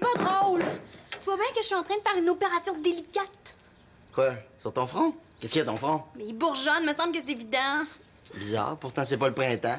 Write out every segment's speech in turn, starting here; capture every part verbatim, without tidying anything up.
pas drôle. Tu vois bien que je suis en train de faire une opération délicate. Quoi? Sur ton front? Qu'est-ce qu'il y a, ton front? Mais il bourgeonne, me semble que c'est évident. Bizarre, pourtant c'est pas le printemps.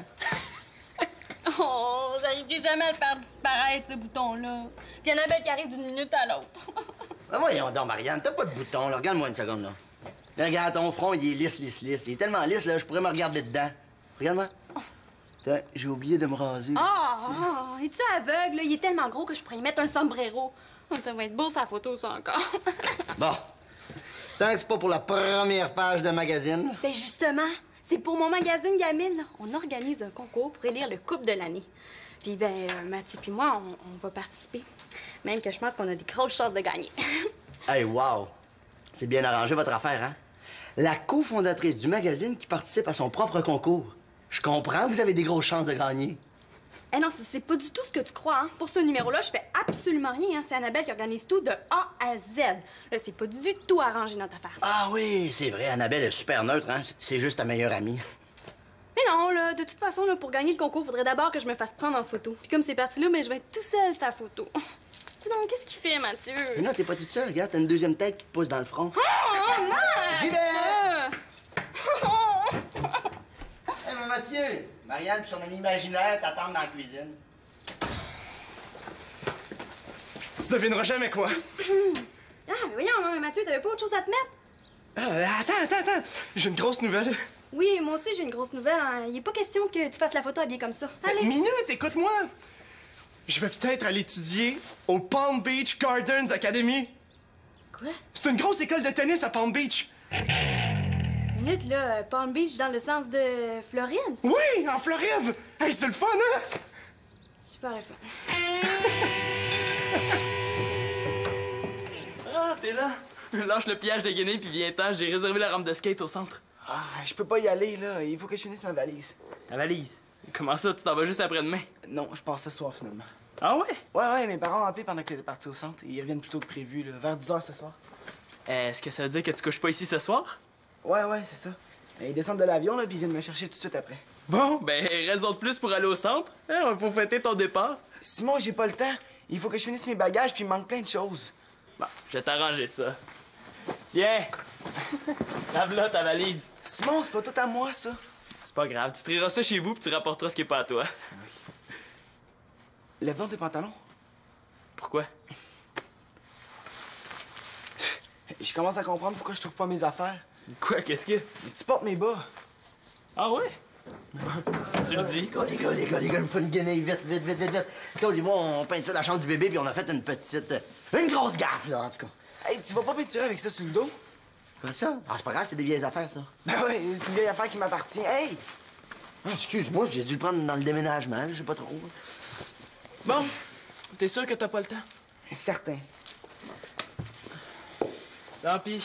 Oh, j'arriverai jamais à le faire disparaître, ce bouton-là. Puis Annabelle qui arrive d'une minute à l'autre. Ben voyons donc, Marianne, t'as pas de bouton, là. Regarde-moi une seconde, là. Là, regarde, ton front, il est lisse, lisse, lisse. Il est tellement lisse, là, je pourrais me regarder dedans. Regarde-moi. Tiens, j'ai oublié de me raser. Ah, oh, es-tu aveugle, là? Il est tellement gros que je pourrais y mettre un sombrero. Ça va être beau, sa photo, ça, encore. Bon. Tant que c'est pas pour la première page de magazine. Ben justement, c'est pour mon magazine Gamine. On organise un concours pour élire le couple de l'année. Puis ben, euh, Mathieu puis moi, on, on va participer. Même que je pense qu'on a des grosses chances de gagner. Hey, wow! C'est bien arrangé, votre affaire, hein? La cofondatrice du magazine qui participe à son propre concours. Je comprends que vous avez des grosses chances de gagner. Eh non, c'est pas du tout ce que tu crois, hein. Pour ce numéro-là, je fais absolument rien, hein. C'est Annabelle qui organise tout de A à Z. Là, c'est pas du tout arrangé notre affaire. Ah oui, c'est vrai, Annabelle est super neutre, hein? C'est juste ta meilleure amie. Mais non, là, de toute façon, là, pour gagner le concours, faudrait d'abord que je me fasse prendre en photo. Puis comme c'est parti là, mais je vais être tout seul sa photo. Dis donc, qu'est-ce qu'il fait, Mathieu? Mais non, t'es pas toute seule, regarde, t'as une deuxième tête qui te pousse dans le front. Oh, non! J'y vais! Hé, hey, mais Mathieu, Marianne et son ami imaginaire t'attendent dans la cuisine. Tu devineras jamais quoi. Ah, mais voyons, hein, Mathieu, t'avais pas autre chose à te mettre? Euh, attends, attends, attends. J'ai une grosse nouvelle. Oui, moi aussi, j'ai une grosse nouvelle. Hein. Il est pas question que tu fasses la photo habillée comme ça. Allez. Euh, minute, écoute-moi. Je vais peut-être aller étudier au Palm Beach Gardens Academy. Quoi? C'est une grosse école de tennis à Palm Beach. Minute, là, Palm Beach dans le sens de Floride? Oui, en Floride. Hey, c'est le fun, hein? Super le fun. Ah, t'es là? Lâche le pillage de Guinée puis viens-t'en, j'ai réservé la rampe de skate au centre. Ah, je peux pas y aller, là. Il faut que je finisse ma valise. Ta valise? Comment ça, tu t'en vas juste après-demain? Non, je pars ce soir, finalement. Ah ouais? Ouais, ouais, mes parents ont appelé pendant que t'étais parti au centre. Ils reviennent plus tôt que prévu, là, vers dix heures ce soir. Est-ce que ça veut dire que tu couches pas ici ce soir? Ouais, ouais, c'est ça. Ils descendent de l'avion, là, puis ils viennent me chercher tout de suite après. Bon, ben, raison de plus pour aller au centre. Hein, pour fêter ton départ. Simon, j'ai pas le temps. Il faut que je finisse mes bagages, puis il me manque plein de choses. Bon, je vais t'arranger ça. Tiens! Lave-là ta valise. Simon, c'est pas tout à moi, ça. C'est pas grave, tu trieras ça chez vous puis tu rapporteras ce qui est pas à toi. Lève donc tes pantalons. Pourquoi? Je commence à comprendre pourquoi je trouve pas mes affaires. Quoi, qu'est-ce que? Tu portes mes bas. Ah ouais? Si tu le dis. Les gars, les gars, les gars, les gars, il me faut une guinée, vite, vite, vite, vite, vite. Claude et moi, on peinture la chambre du bébé, puis on a fait une petite... Une grosse gaffe, là, en tout cas. Hey, tu vas pas peinturer avec ça sur le dos? Quoi ça? Ah, c'est pas grave, c'est des vieilles affaires, ça. Ben ouais, c'est une vieille affaire qui m'appartient. Hey! Ah, excuse-moi, j'ai dû le prendre dans le déménagement, je sais pas trop. Bon, t'es sûr que t'as pas le temps? Certain. Tant pis.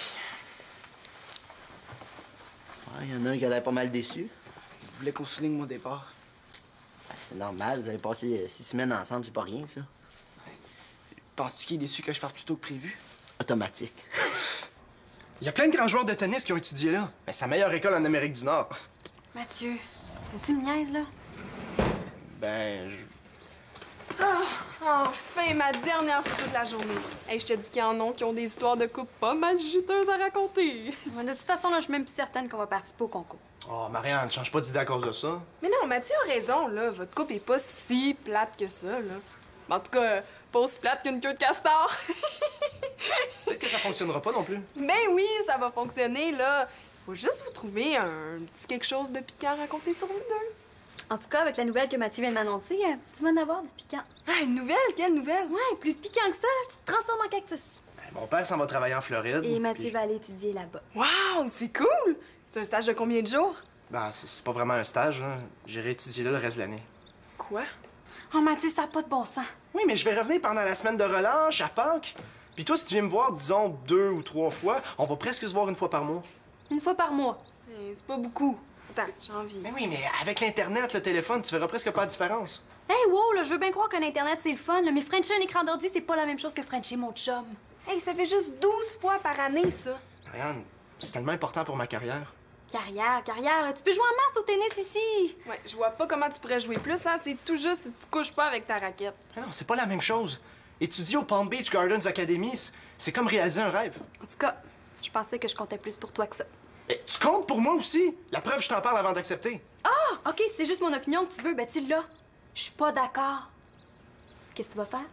Il y en a un qui a l'air pas mal déçu. Je voulais qu'on souligne mon départ. Ben, c'est normal, vous avez passé euh, six semaines ensemble, c'est pas rien, ça. Penses-tu qu'il est déçu que je parte plus tôt que prévu? Automatique. Il y a plein de grands joueurs de tennis qui ont étudié là. Mais c'est la meilleure école en Amérique du Nord. Mathieu, tu me niaises, là? Ben, je... Ah, enfin, ma dernière photo de la journée. Hey, je te dis qu'il y en a qui ont des histoires de couple pas mal juteuses à raconter. Ouais, de toute façon, là, je suis même plus certaine qu'on va participer au concours. Oh, Marianne, change pas d'idée à cause de ça. Mais non, Mathieu a raison, là. Votre couple est pas si plate que ça, là. En tout cas, pas aussi plate qu'une queue de castor. Peut-être que ça fonctionnera pas non plus. Ben oui, ça va fonctionner, là. Faut juste vous trouver un petit quelque chose de piquant à raconter sur vous deux. En tout cas, avec la nouvelle que Mathieu vient de m'annoncer, euh, tu vas en avoir du piquant. Ah, une nouvelle? Quelle nouvelle? Ouais, plus piquant que ça, là, tu te transformes en cactus. Ben, mon père s'en va travailler en Floride. Et Mathieu puis- va aller étudier là-bas. Wow, c'est cool! C'est un stage de combien de jours? Ben, c'est c'est pas vraiment un stage, là. J'irai étudier là le reste de l'année. Quoi? Oh, Mathieu, ça n'a pas de bon sens. Oui, mais je vais revenir pendant la semaine de relâche, à Pâques. Puis toi, si tu viens me voir, disons, deux ou trois fois, on va presque se voir une fois par mois. Une fois par mois. Eh, c'est pas beaucoup. Attends, j'ai envie. Mais oui, mais avec l'Internet, le téléphone, tu verras presque pas la différence. Hey, wow, là, je veux bien croire qu'un Internet, c'est le fun, là, mais Frencher un écran d'ordi, c'est pas la même chose que Frencher mon chum. Hey, ça fait juste douze fois par année, ça. Marianne, c'est tellement important pour ma carrière. Carrière, carrière, là, tu peux jouer en masse au tennis ici. Ouais, je vois pas comment tu pourrais jouer plus, hein. C'est tout juste si tu couches pas avec ta raquette. Mais non, c'est pas la même chose. Étudier au Palm Beach Gardens Academy, c'est comme réaliser un rêve. En tout cas, je pensais que je comptais plus pour toi que ça. Et tu comptes pour moi aussi. La preuve, je t'en parle avant d'accepter. Ah, OK, c'est juste mon opinion que tu veux, ben tu l'as. Je suis pas d'accord. Qu'est-ce que tu vas faire?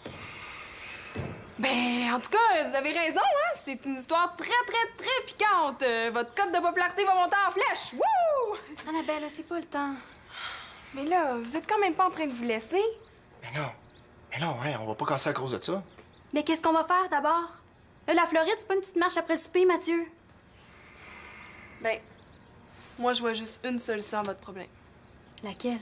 Ben, en tout cas, vous avez raison, hein? C'est une histoire très, très, très piquante. Euh, votre cote de popularité va monter en flèche. Wouh! Annabelle, c'est pas le temps. Mais là, vous êtes quand même pas en train de vous laisser. Mais non. Mais non, hein, on va pas casser à cause de ça. Mais qu'est-ce qu'on va faire d'abord? Là, la Floride, c'est pas une petite marche après le souper, Mathieu. Ben, moi, je vois juste une solution à votre problème. Laquelle?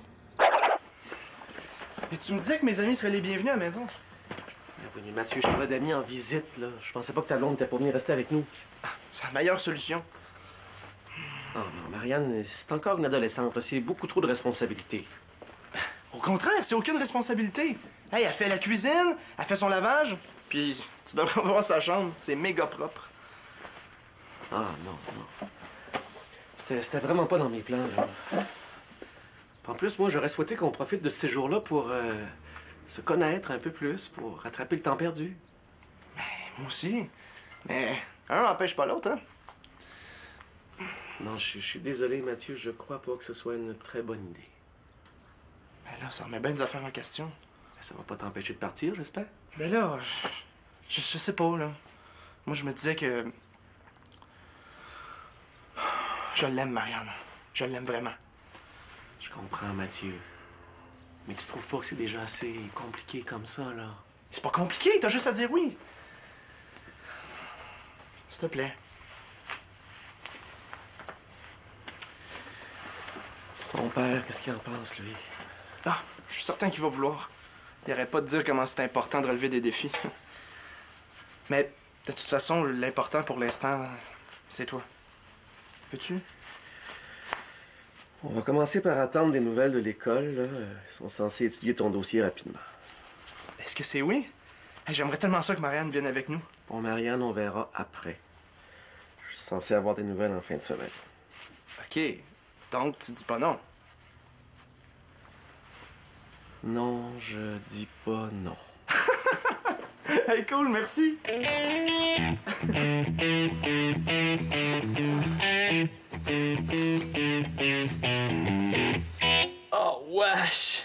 Mais tu me disais que mes amis seraient les bienvenus à la maison. Oui, mais Mathieu, je parlais d'amis en visite, là. Je pensais pas que ta blonde était pas venue rester avec nous. C'est la meilleure solution. Ah non, Marianne, c'est encore une adolescente, là. C'est beaucoup trop de responsabilités. Au contraire, c'est aucune responsabilité. Hey, elle fait la cuisine, elle fait son lavage, puis tu devrais voir sa chambre, c'est méga propre. Ah non, non. C'était c'était vraiment pas dans mes plans, là. En plus, moi, j'aurais souhaité qu'on profite de ce séjour-là pour euh, se connaître un peu plus, pour rattraper le temps perdu. Ben, moi aussi. Mais un n'empêche pas l'autre, hein? Non, je je suis désolé, Mathieu, je crois pas que ce soit une très bonne idée. Ben là, ça remet bien des affaires en question. Mais ça va pas t'empêcher de partir, j'espère? Mais là, je, je, je sais pas, là. Moi, je me disais que... Je l'aime, Marianne. Je l'aime vraiment. Je comprends, Mathieu. Mais tu trouves pas que c'est déjà assez compliqué comme ça, là? C'est pas compliqué, t'as juste à dire oui. S'il te plaît. Son père, qu'est-ce qu'il en pense, lui? Ah, je suis certain qu'il va vouloir. Il arrête pas de dire comment c'est important de relever des défis. Mais, de toute façon, l'important pour l'instant, c'est toi. Peux-tu? On va commencer par attendre des nouvelles de l'école, là. Ils sont censés étudier ton dossier rapidement. Est-ce que c'est oui? Hey, j'aimerais tellement ça que Marianne vienne avec nous. Bon, Marianne, on verra après. Je suis censé avoir des nouvelles en fin de semaine. OK. Donc, tu dis pas non. Non, je dis pas non. Hey, cool, merci. Oh, wesh!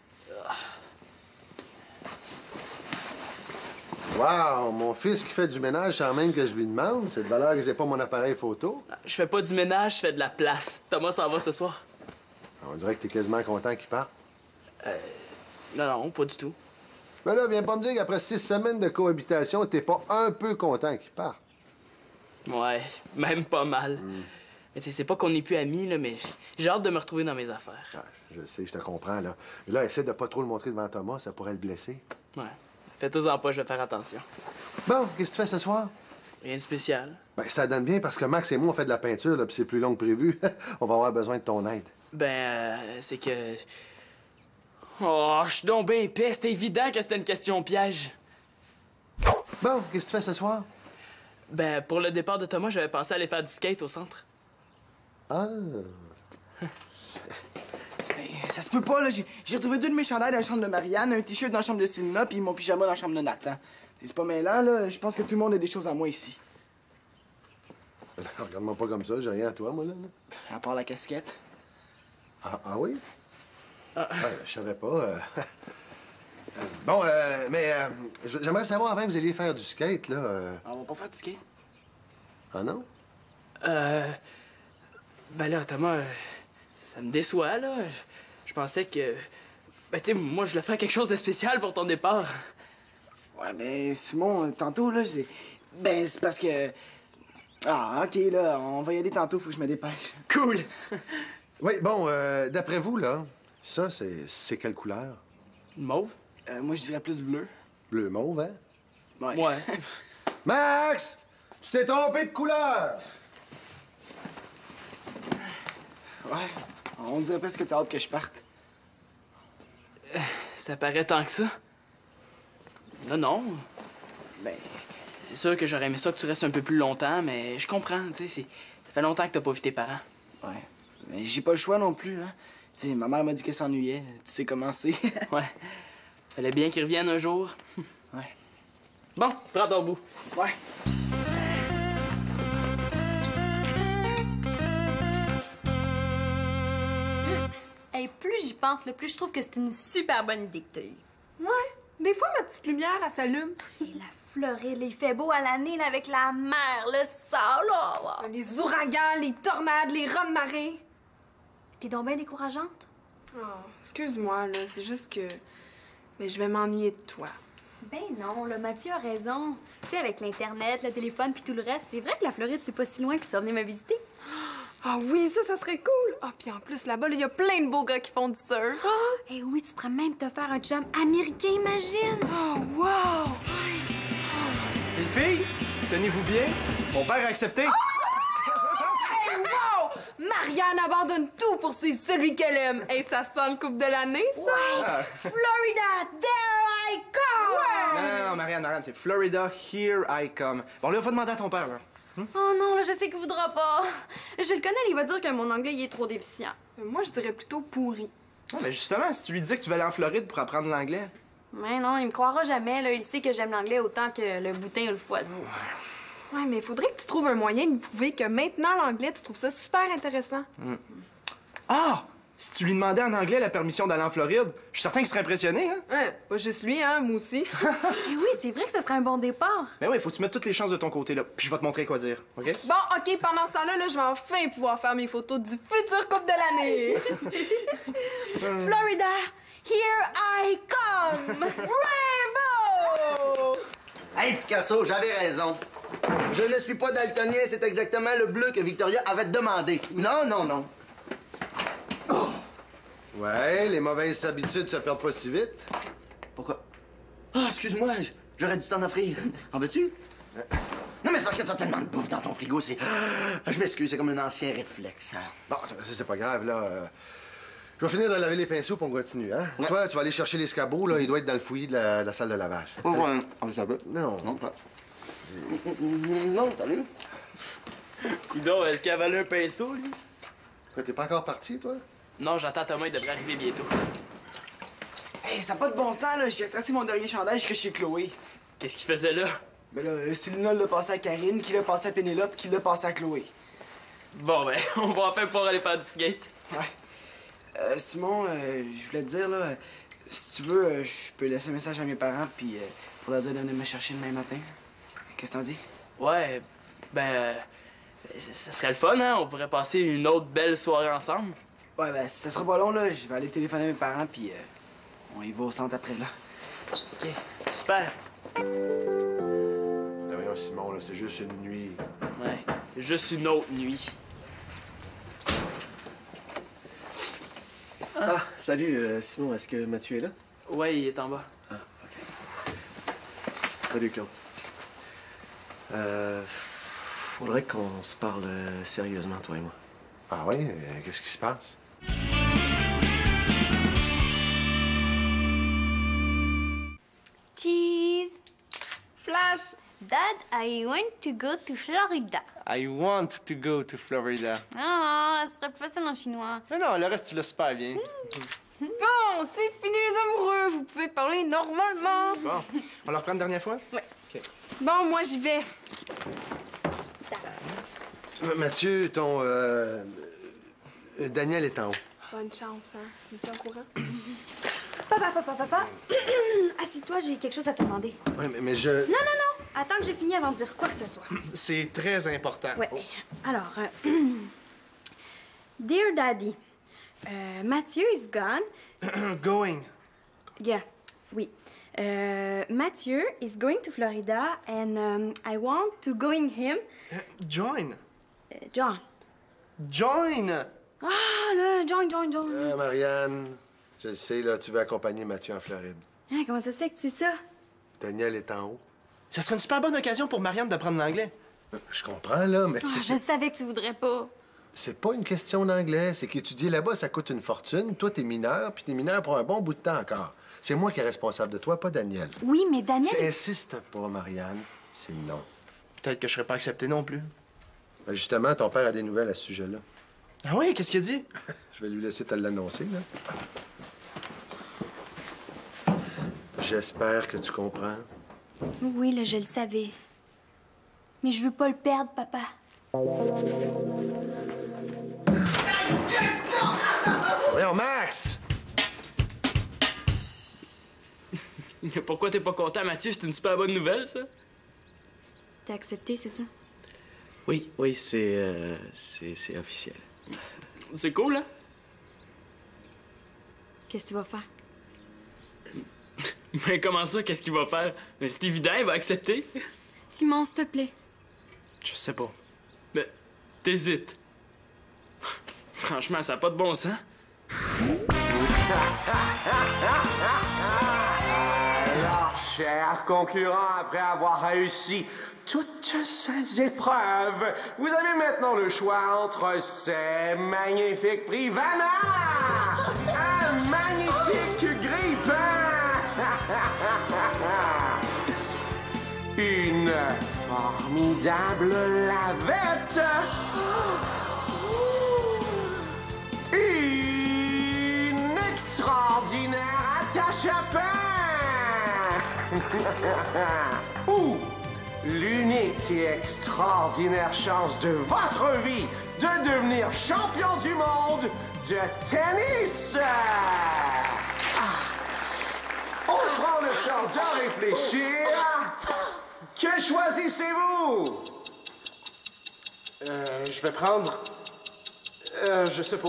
Wow, mon fils qui fait du ménage sans même que je lui demande. C'est de valeur que j'ai pas mon appareil photo. Je fais pas du ménage, je fais de la place. Thomas s'en va ce soir. On dirait que t'es quasiment content qu'il parte. Non, non, pas du tout. Mais là, viens pas me dire qu'après six semaines de cohabitation, t'es pas un peu content qu'il parte. Ouais, même pas mal. Mm. Mais tu sais, c'est pas qu'on n'est plus amis, là, mais j'ai hâte de me retrouver dans mes affaires. Ah, je sais, je te comprends, là. Mais là, essaie de pas trop le montrer devant Thomas, ça pourrait le blesser. Ouais. Faites-en pas, je vais faire attention. Bon, qu'est-ce que tu fais ce soir? Rien de spécial. Ben, ça donne bien parce que Max et moi, on fait de la peinture, là, puis c'est plus long que prévu. On va avoir besoin de ton aide. Ben, euh, c'est que... Oh, je suis donc bien épais. C'était évident que c'était une question piège. Bon, qu'est-ce que tu fais ce soir? Ben, pour le départ de Thomas, j'avais pensé aller faire du skate au centre. Ah... Ben, ça se peut pas, là. J'ai j'ai retrouvé deux de mes chandails dans la chambre de Marianne, un t-shirt dans la chambre de Selena, puis mon pyjama dans la chambre de Nathan. C'est pas mêlant, là. Je pense que tout le monde a des choses à moi ici. Regarde-moi pas comme ça, j'ai rien à toi, moi, là. là. À part la casquette. Ah, ah oui? Ah. Ouais, je savais pas. euh. Euh, Bon, euh, mais euh, j- j'aimerais savoir avant que vous alliez faire du skate, là. euh. On va pas faire de skate. Ah non? Euh... Ben là, Thomas, euh, ça me déçoit, là. Je, je pensais que... Ben, tu sais, moi, je voulais faire quelque chose de spécial pour ton départ. Ouais, ben, Simon, euh, tantôt, là, c'est... Ben, c'est parce que... Ah, OK, là, on va y aller tantôt, faut que je me dépêche. Cool! Oui, bon, euh, d'après vous, là, ça, c'est c'est quelle couleur? Mauve? Euh, moi, je dirais plus bleu. Bleu mauve, hein? Ouais. Ouais. Max! Tu t'es trompé de couleur! Ouais. On dirait presque que t'as hâte que je parte. Ça paraît tant que ça. Non, non. Ben, c'est sûr que j'aurais aimé ça que tu restes un peu plus longtemps, mais je comprends, tu sais, c'est- ça fait longtemps que t'as pas vu tes parents. Ouais. Mais j'ai pas le choix non plus, hein. Tu sais, ma mère m'a dit qu'elle s'ennuyait. Tu sais comment c'est. Ouais. Fallait bien qu'ils reviennent un jour. Ouais. Bon, prends ton bout. Ouais. Et plus j'y pense, le plus je trouve que c'est une super bonne idée que t'as eue. Ouais. Des fois, ma petite lumière, elle s'allume. Et la Floride, il fait beau à l'année, là, avec la mer, le sol, là. Les ouragans, les tornades, les raz de marée. T'es donc bien décourageante? Oh, excuse-moi, là, c'est juste que... Mais je vais m'ennuyer de toi. Ben non, là, Mathieu a raison. Tu sais, avec l'Internet, le téléphone puis tout le reste, c'est vrai que la Floride, c'est pas si loin puis tu vas venir me visiter. Ah oui, ça, ça serait cool! Ah, puis en plus, là-bas, il y a plein de beaux gars qui font du surf. Ah, Eh oui, tu pourrais même te faire un chum américain, imagine! oh, wow! Les filles, tenez-vous bien. Mon père a accepté. Hey, wow! Marianne abandonne tout pour suivre celui qu'elle aime. Hey, ça sent le couple de l'année, ça? Ouais! Florida, there I come! Non, non, non, Marianne, Marianne, c'est Florida, here I come. Bon, là, va demander à ton père, là. Oh non, là, je sais qu'il voudra pas. Je le connais, il va dire que mon anglais, il est trop déficient. Moi, je dirais plutôt pourri. Non, mais justement, si tu lui disais que tu vas aller en Floride pour apprendre l'anglais. Mais non, il me croira jamais, là. Il sait que j'aime l'anglais autant que le boutin ou le foie. Ouais, mais il faudrait que tu trouves un moyen de lui prouver que maintenant, l'anglais, tu trouves ça super intéressant. Ah! Si tu lui demandais en anglais la permission d'aller en Floride, je suis certain qu'il serait impressionné, hein? Ouais, pas juste lui, hein, moi aussi. Eh oui, c'est vrai que ce serait un bon départ. Mais oui, faut que tu mettes toutes les chances de ton côt, là. Puis je vais te montrer quoi dire, OK? Bon, OK, pendant ce temps-là, là, je vais enfin pouvoir faire mes photos du futur couple de l'année. Florida, here I come! Bravo! Hey, Picasso, j'avais raison. Je ne suis pas daltonien, c'est exactement le bleu que Victoria avait demandé. Non, non, non. Ouais, les mauvaises habitudes se perdent pas si vite. Pourquoi? Ah, excuse-moi, j- j'aurais dû t'en offrir. En veux-tu? Non, mais c'est parce que t'as tellement de bouffe dans ton frigo, c'est... Ah, je m'excuse, c'est comme un ancien réflexe. hein. Bon, ça, c'est pas grave, là. euh, Je vais finir de laver les pinceaux pour qu'on continue, hein? Ouais. Toi, tu vas aller chercher l'escabeau, là. Il doit être dans le fouillis de la, de la salle de lavage. Oh, ouais, on un peu. Non, Non, pas. Non, salut. Coudon, est-ce qu'il a valu un pinceau, lui? Quoi, t'es pas encore parti, toi? Non, j'attends Thomas, il devrait arriver bientôt. Hey, ça n'a pas de bon sens, là. J'ai tracé mon dernier chandail jusque chez Chloé. Qu'est-ce qu'il faisait là? Mais là, Célina l'a passé à Karine, qui l'a passé à Pénélope, qui l'a passé à Chloé. Bon, ben, on va enfin pouvoir aller faire du skate. Ouais. Euh, Simon, euh, je voulais te dire, là, euh, si tu veux, euh, je peux laisser un message à mes parents, puis euh, pour leur dire de venir me chercher demain matin. Qu'est-ce que t'en dis? Ouais, ben, euh, ça ça serait le fun, hein? On pourrait passer une autre belle soirée ensemble. Ouais, ben, ça sera pas long, là. Je vais aller téléphoner à mes parents, puis euh, on y va au centre après, là. OK, super. Ben voyons, Simon, là, c'est juste une nuit. Ouais, juste une autre nuit. Ah, salut, euh, Simon. Est-ce que Mathieu est là? Ouais, il est en bas. Ah, OK. Salut, Claude. Euh... Faudrait qu'on se parle euh, sérieusement, toi et moi. Ah oui? Euh, Qu'est-ce qui se passe? Cheese! Flash! Dad, I want to go to Florida. I want to go to Florida. Ah, ce serait plus facile en chinois. Mais non, le reste, tu l'as super bien. Bon, c'est fini les amoureux. Vous pouvez parler normalement. Bon, on la reprend une dernière fois? Ouais. OK. Bon, moi, j'y vais. Euh, Mathieu, ton... Euh... euh, Daniel est en haut. Bonne chance, hein. Tu me tiens au courant? Papa, papa, papa. Assis-toi, j'ai quelque chose à te demander. Ouais, mais, mais je... Non, non, non. Attends que j'ai fini avant de dire quoi que ce soit. C'est très important. Ouais. Alors, euh, Dear Daddy, euh, Mathieu is gone. Going. Yeah, oui. Euh, Mathieu is going to Florida and um, I want to going him. Join. Euh, John. Join! Ah, là, John, John, John. Euh, Marianne, je le sais, là, tu veux accompagner Mathieu en Floride. Hein, comment ça se fait que tu sais ça? Daniel est en haut. Ça serait une super bonne occasion pour Marianne d'apprendre l'anglais. Euh, Je comprends, là, mais Ah, c'est- je savais que tu voudrais pas. c'est pas une question d'anglais. C'est qu'étudier là-bas, ça coûte une fortune. Toi, t'es mineur, puis t'es mineur pour un bon bout de temps encore. C'est moi qui est responsable de toi, pas Daniel. Oui, mais Daniel... Insiste pas, Marianne. C'est non. Peut-être que je serais pas accepté non plus. Ben, justement, ton père a des nouvelles à ce sujet-là. Ah oui, qu'est-ce qu'il a dit? Je vais lui laisser te l'annoncer, là. Je J'espère que tu comprends. Oui, là, je le savais. Mais je veux pas le perdre, papa. Voyons, Max! Pourquoi t'es pas content, Mathieu? C'est une super bonne nouvelle, ça? T'as accepté, c'est ça? Oui, oui, c'est... Euh, c'est officiel. C'est cool, hein? Qu'est-ce que tu vas faire? Mais comment ça, qu'est-ce qu'il va faire? Mais c'est évident, il va accepter. Simon, s'il te plaît. Je sais pas. Mais t'hésites. Franchement, ça n'a pas de bon sens. Alors, chers concurrents, après avoir réussi toutes ces épreuves, vous avez maintenant le choix entre ces magnifiques prix Vanna, un magnifique grille-pain, une formidable lavette, une extraordinaire attache à pain ou l'unique et extraordinaire chance de votre vie de devenir champion du monde de tennis. Ah. On prend le temps de réfléchir. Que choisissez-vous? Euh, je vais prendre... Euh, je sais pas.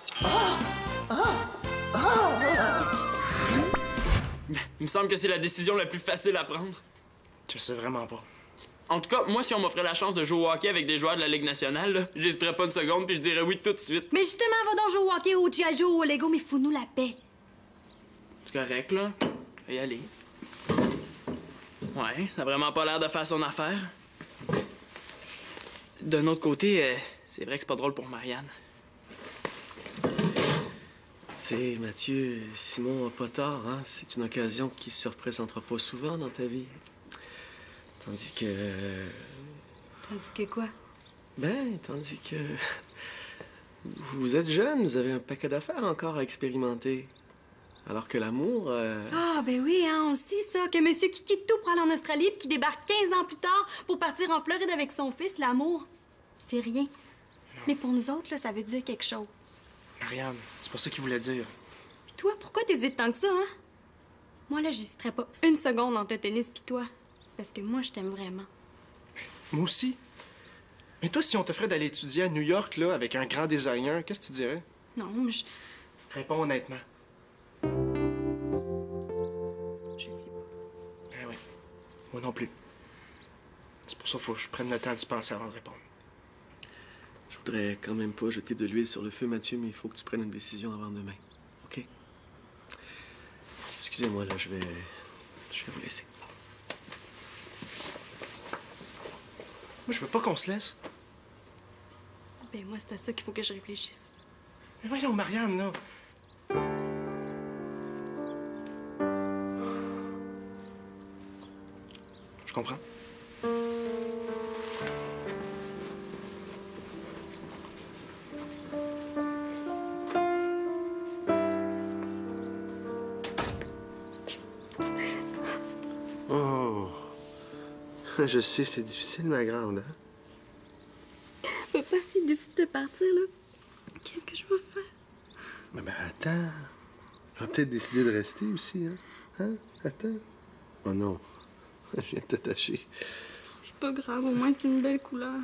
Il me semble que c'est la décision la plus facile à prendre. Je sais vraiment pas. En tout cas, moi, si on m'offrait la chance de jouer au hockey avec des joueurs de la Ligue nationale, j'hésiterais pas une seconde puis je dirais oui tout de suite. Mais justement, va donc jouer au hockey, au G I Joe, au Lego, mais fous-nous la paix. C'est correct, là. Je vais y aller. Ouais, ça a vraiment pas l'air de faire son affaire. D'un autre côté, euh, c'est vrai que c'est pas drôle pour Marianne. Tu sais, Mathieu, Simon a pas tort, hein? C'est une occasion qui se représentera pas souvent dans ta vie. Tandis que... Tandis que quoi? Ben, tandis que... Vous êtes jeune, vous avez un paquet d'affaires encore à expérimenter. Alors que l'amour... Euh... Ah, ben oui, hein, on sait ça, que monsieur qui quitte tout pour aller en Australie puis qui débarque quinze ans plus tard pour partir en Floride avec son fils, l'amour, c'est rien. Non. Mais pour nous autres, là, ça veut dire quelque chose. Marianne, c'est pas ça qu'il voulait dire. Puis toi, pourquoi t'hésites tant que ça, hein? Moi, là, j'hésiterais pas une seconde entre le tennis puis toi. Parce que moi, je t'aime vraiment. Moi aussi. Mais toi, si on t'offrait d'aller étudier à New York, là, avec un grand designer, qu'est-ce que tu dirais? Non, je... Réponds honnêtement. Je sais pas. Ben oui. Moi non plus. C'est pour ça qu'il faut que je prenne le temps de se penser avant de répondre. Je voudrais quand même pas jeter de l'huile sur le feu, Mathieu, mais il faut que tu prennes une décision avant demain. OK? Excusez-moi, là, je vais... Je vais vous laisser. Moi, je veux pas qu'on se laisse. Ben moi, c'est à ça qu'il faut que je réfléchisse. Mais voyons, Marianne, là. Je comprends. Oh. Je sais, c'est difficile, ma grande, hein? Papa, s'il décide de partir, là, qu'est-ce que je vais faire? Mais ben, attends. Il va peut-être décider de rester aussi, hein? Hein? Attends. Oh non. Je viens de t'attacher. C'est pas grave, au moins, c'est une belle couleur.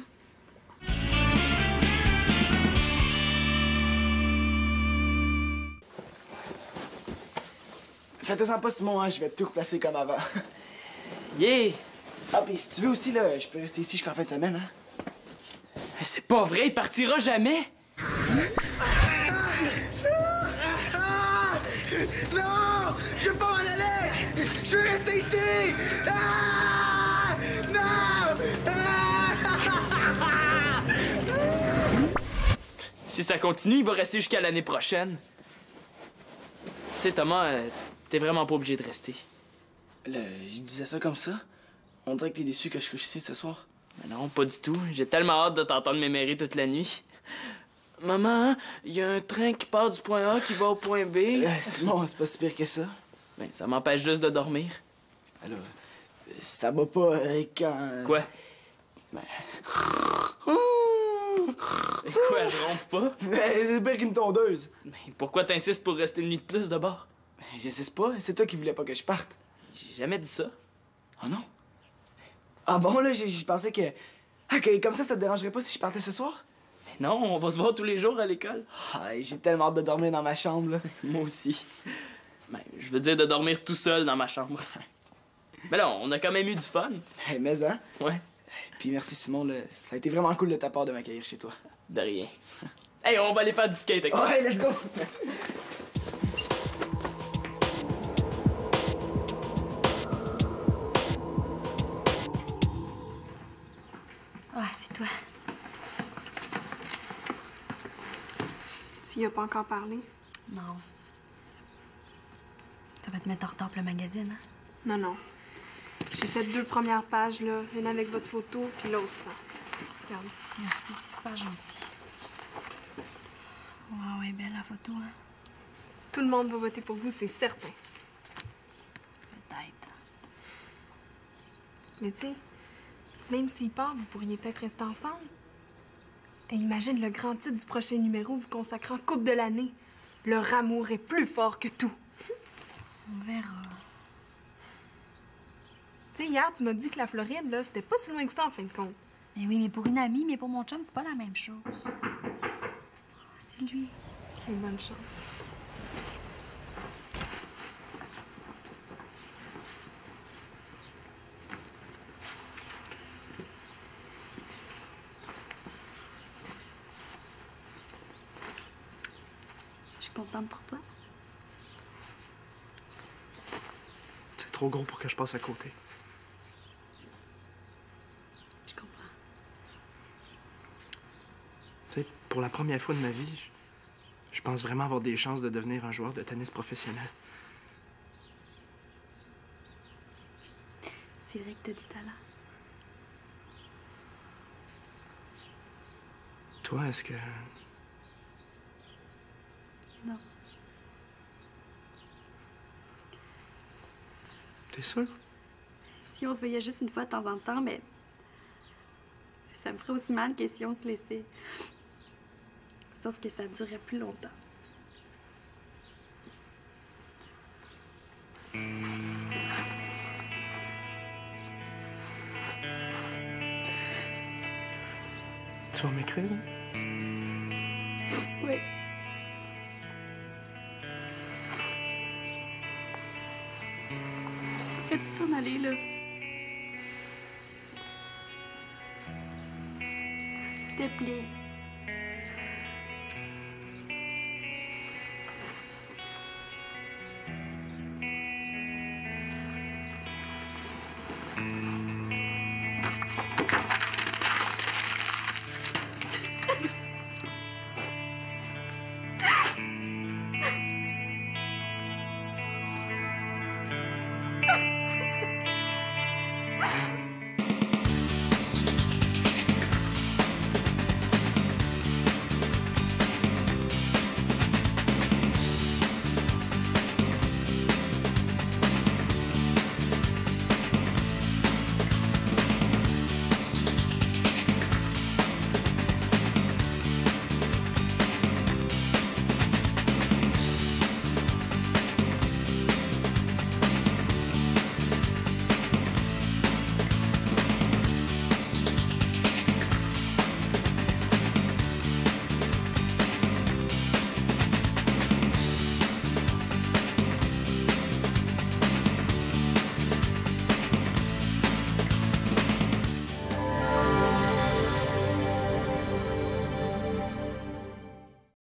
Faites-en pas, Simon, hein, je vais tout replacer comme avant. Yeah! Ah, puis si tu veux aussi, là, je peux rester ici jusqu'en fin de semaine, hein? C'est pas vrai, il partira jamais! Non! Je veux pas m'en aller! Je veux rester ici! Ah! Non! Si ça continue, il va rester jusqu'à l'année prochaine. Tu sais, Thomas, euh, t'es vraiment pas obligé de rester. Là, je disais ça comme ça? On dirait que t'es déçu que je couche ici ce soir. Mais non, pas du tout. J'ai tellement hâte de t'entendre m'émérer toute la nuit. Maman, il y a un train qui part du point A qui va au point B. Euh, Simon, c'est pas si pire que ça. Ben, ça m'empêche juste de dormir. Alors, ça va pas euh, quand... Quoi? Ben... Et quoi, je ronfle pas? Ben, c'est pire qu'une tondeuse. Ben, pourquoi t'insistes pour rester une nuit de plus de bord? Ben, j'insiste pas, c'est toi qui voulais pas que je parte. J'ai jamais dit ça. Oh non? Ah bon, là, j'ai j'ai pensé que... Ah, que comme ça, ça te dérangerait pas si je partais ce soir? Ben non, on va se voir tous les jours à l'école. Ah, j'ai tellement hâte de dormir dans ma chambre, là. Moi aussi. Ben, je veux dire de dormir tout seul dans ma chambre. Mais là, on a quand même eu du fun. Hey, mais hein? Ouais. Puis merci, Simon, là. Ça a été vraiment cool de ta part de m'accueillir chez toi. De rien. Hey, on va aller faire du skate avec toi. Ouais, let's go! Ah, c'est toi. Tu y as pas encore parlé? Non. Ça va te mettre en retard pour le magazine, hein? Non, non. J'ai fait deux premières pages, là. Une avec votre photo, puis l'autre sans. Regarde. Merci, c'est super gentil. Wow, elle est belle, la photo, hein? Tout le monde va voter pour vous, c'est certain. Peut-être. Mais tu sais, même s'il part, vous pourriez peut-être rester ensemble. Et imagine le grand titre du prochain numéro vous consacrant Couple de l'année. Leur amour est plus fort que tout. On verra. Tu sais, hier, tu m'as dit que la Floride, là, c'était pas si loin que ça, en fin de compte. Mais oui, mais pour une amie, mais pour mon chum, c'est pas la même chose. C'est lui. Quelle bonne chance. Je suis contente pour toi. C'est trop gros pour que je passe à côté. Je comprends. Tu sais, pour la première fois de ma vie, je, je pense vraiment avoir des chances de devenir un joueur de tennis professionnel. C'est vrai que t'as du talent. Toi, est-ce que... Non. T'es sûr? Si on se voyait juste une fois de temps en temps, mais ça me ferait aussi mal que si on se laissait. Sauf que ça durerait plus longtemps. Tu vas m'écrire? Oui. Peux-tu t'en aller, là? S'il te plaît.